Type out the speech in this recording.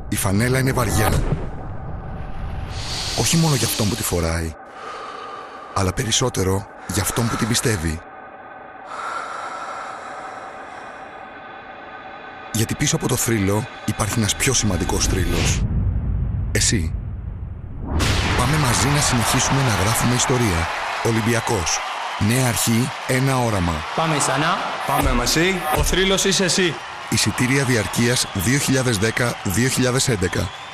Η φανέλα είναι βαριά. Όχι μόνο για αυτόν που τη φοράει, αλλά περισσότερο για αυτόν που την πιστεύει. Γιατί πίσω από το θρύλο υπάρχει ένας πιο σημαντικός θρύλος. Εσύ. Πάμε μαζί να συνεχίσουμε να γράφουμε ιστορία. Ολυμπιακός. Νέα αρχή, ένα όραμα. Πάμε ξανά. Πάμε μαζί. Ο θρύλος είσαι εσύ. Εισιτήρια διαρκείας 2010-2011.